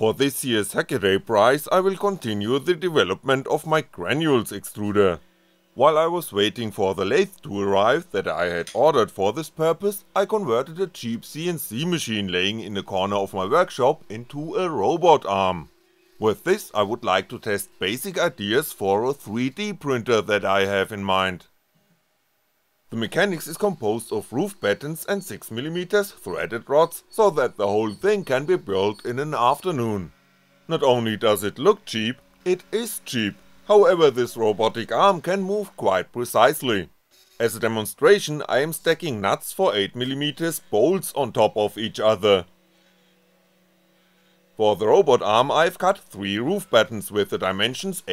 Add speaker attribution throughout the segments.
Speaker 1: For this year's Hackaday prize I will continue the development of my granules extruder. While I was waiting for the lathe to arrive that I had ordered for this purpose, I converted a cheap CNC machine laying in a corner of my workshop into a robot arm. With this I would like to test basic ideas for a 3D printer that I have in mind. The mechanics is composed of roof battens and 6mm threaded rods, so that the whole thing can be built in an afternoon. Not only does it look cheap, it is cheap, however this robotic arm can move quite precisely. As a demonstration I am stacking nuts for 8mm bolts on top of each other. For the robot arm I've cut 3 roof battens with the dimensions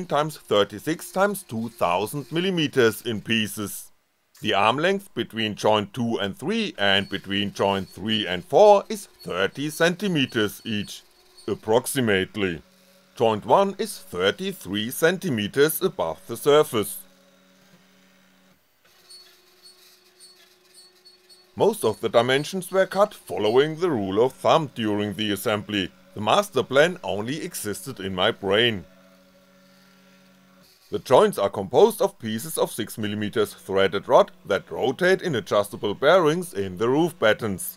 Speaker 1: 18x36x2000mm in pieces. The arm length between joint 2 and 3 and between joint 3 and 4 is 30cm each, approximately. Joint 1 is 33cm above the surface. Most of the dimensions were cut following the rule of thumb during the assembly, the master plan only existed in my brain. The joints are composed of pieces of 6mm threaded rod that rotate in adjustable bearings in the roof battens.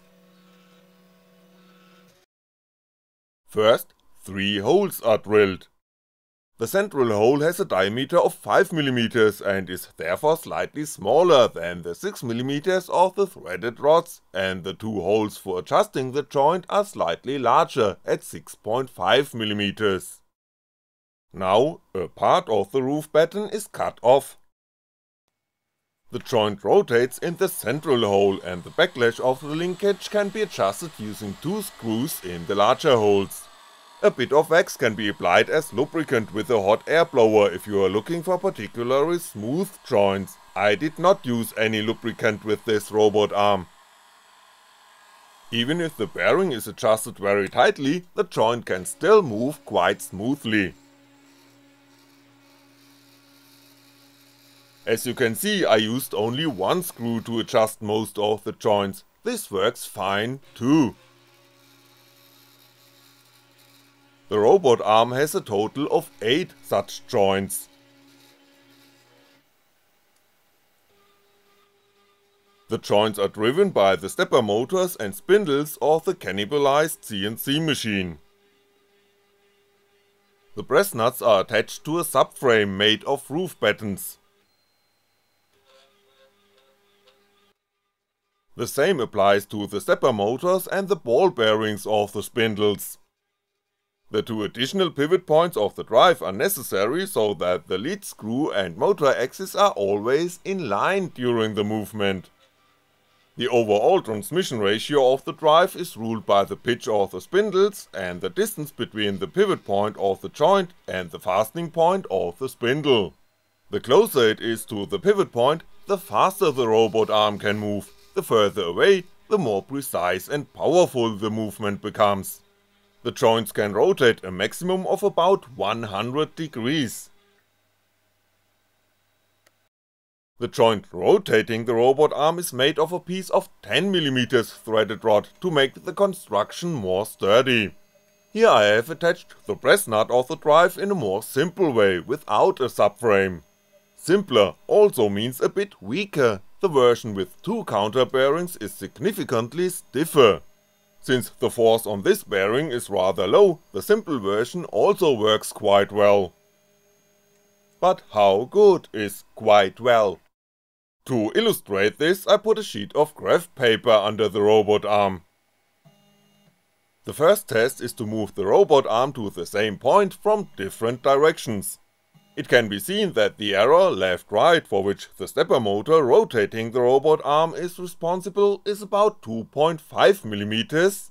Speaker 1: First, 3 holes are drilled. The central hole has a diameter of 5mm and is therefore slightly smaller than the 6mm of the threaded rods, and the 2 holes for adjusting the joint are slightly larger at 6.5mm. Now, a part of the roof batten is cut off. The joint rotates in the central hole and the backlash of the linkage can be adjusted using 2 screws in the larger holes. A bit of wax can be applied as lubricant with a hot air blower if you are looking for particularly smooth joints. I did not use any lubricant with this robot arm. Even if the bearing is adjusted very tightly, the joint can still move quite smoothly. As you can see I used only 1 screw to adjust most of the joints, this works fine too. The robot arm has a total of 8 such joints. The joints are driven by the stepper motors and spindles of the cannibalized CNC machine. The press nuts are attached to a subframe made of roof battens. The same applies to the stepper motors and the ball bearings of the spindles. The 2 additional pivot points of the drive are necessary so that the lead screw and motor axis are always in line during the movement. The overall transmission ratio of the drive is ruled by the pitch of the spindles and the distance between the pivot point of the joint and the fastening point of the spindle. The closer it is to the pivot point, the faster the robot arm can move. The further away, the more precise and powerful the movement becomes. The joints can rotate a maximum of about 100 degrees. The joint rotating the robot arm is made of a piece of 10mm threaded rod to make the construction more sturdy. Here I have attached the press nut of the drive in a more simple way without a subframe. Simpler also means a bit weaker. The version with 2 counter bearings is significantly stiffer. Since the force on this bearing is rather low, the simple version also works quite well. But how good is quite well? To illustrate this I put a sheet of graph paper under the robot arm. The first test is to move the robot arm to the same point from different directions. It can be seen that the error left-right for which the stepper motor rotating the robot arm is responsible is about 2.5mm,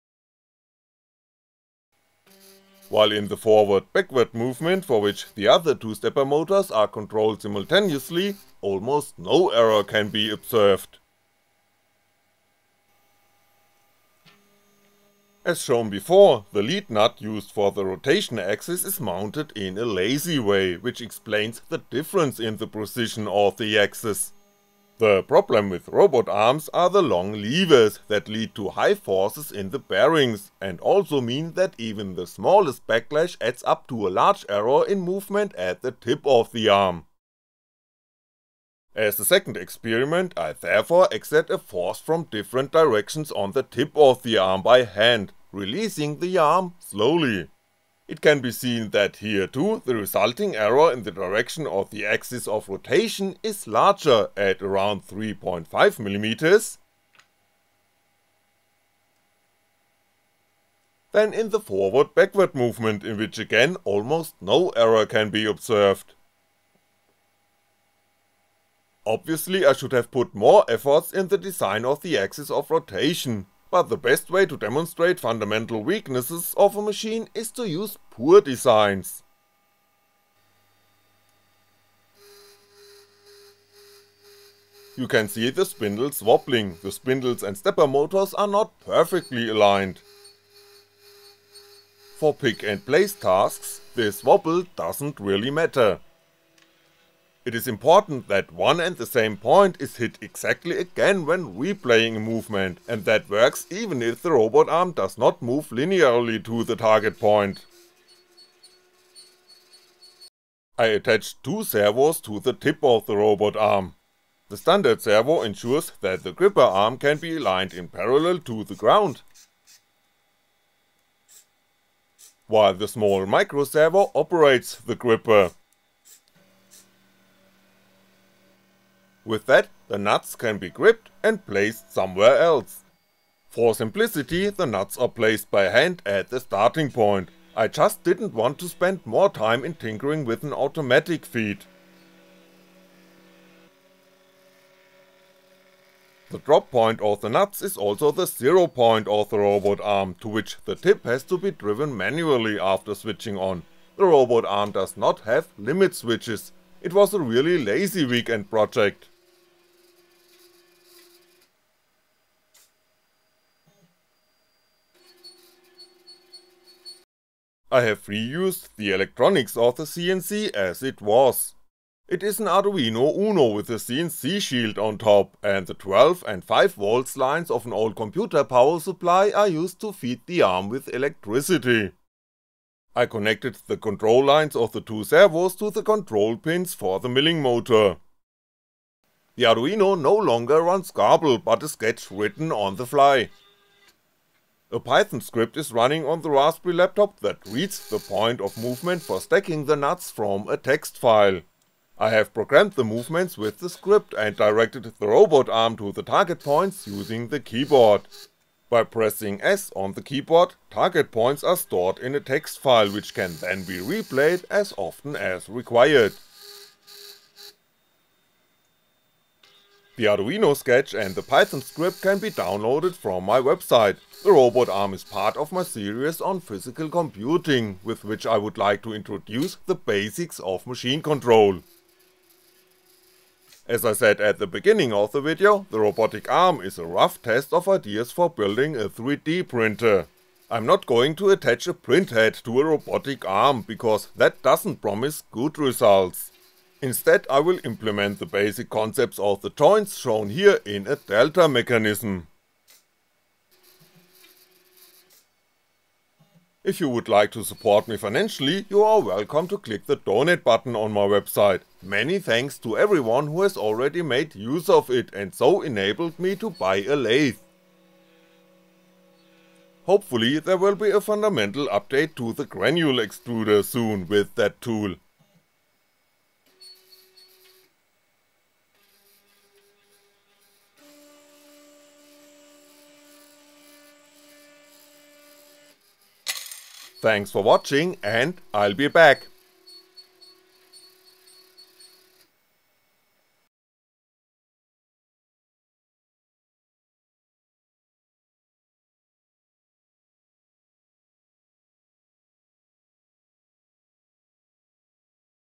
Speaker 1: while in the forward-backward movement for which the other 2 stepper motors are controlled simultaneously, almost no error can be observed. As shown before, the lead nut used for the rotation axis is mounted in a lazy way, which explains the difference in the precision of the axis. The problem with robot arms are the long levers that lead to high forces in the bearings, and also mean that even the smallest backlash adds up to a large error in movement at the tip of the arm. As the second experiment, I therefore exert a force from different directions on the tip of the arm by hand, releasing the arm slowly. It can be seen that here too the resulting error in the direction of the axis of rotation is larger at around 3.5mm than in the forward-backward movement, in which again almost no error can be observed. Obviously I should have put more efforts in the design of the axis of rotation, but the best way to demonstrate fundamental weaknesses of a machine is to use poor designs. You can see the spindles wobbling, the spindles and stepper motors are not perfectly aligned. For pick and place tasks, this wobble doesn't really matter. It is important that one and the same point is hit exactly again when replaying a movement, and that works even if the robot arm does not move linearly to the target point. I attached two servos to the tip of the robot arm. The standard servo ensures that the gripper arm can be aligned in parallel to the ground, while the small micro servo operates the gripper. With that, the nuts can be gripped and placed somewhere else. For simplicity, the nuts are placed by hand at the starting point. I just didn't want to spend more time in tinkering with an automatic feed. The drop point of the nuts is also the 0 point of the robot arm, to which the tip has to be driven manually after switching on. The robot arm does not have limit switches. It was a really lazy weekend project. I have reused the electronics of the CNC as it was. It is an Arduino Uno with a CNC shield on top, and the 12 and 5V lines of an old computer power supply are used to feed the arm with electricity. I connected the control lines of the two servos to the control pins for the milling motor. The Arduino no longer runs Garble, but a sketch written on the fly. A Python script is running on the Raspberry laptop that reads the point of movement for stacking the nuts from a text file. I have programmed the movements with the script and directed the robot arm to the target points using the keyboard. By pressing S on the keyboard, target points are stored in a text file which can then be replayed as often as required. The Arduino sketch and the Python script can be downloaded from my website. The robot arm is part of my series on physical computing, with which I would like to introduce the basics of machine control. As I said at the beginning of the video, the robotic arm is a rough test of ideas for building a 3D printer. I'm not going to attach a print head to a robotic arm, because that doesn't promise good results. Instead I will implement the basic concepts of the joints shown here in a delta mechanism. If you would like to support me financially, you are welcome to click the donate button on my website. Many thanks to everyone who has already made use of it and so enabled me to buy a lathe. Hopefully there will be a fundamental update to the granule extruder soon with that tool. Thanks for watching, and I'll be back.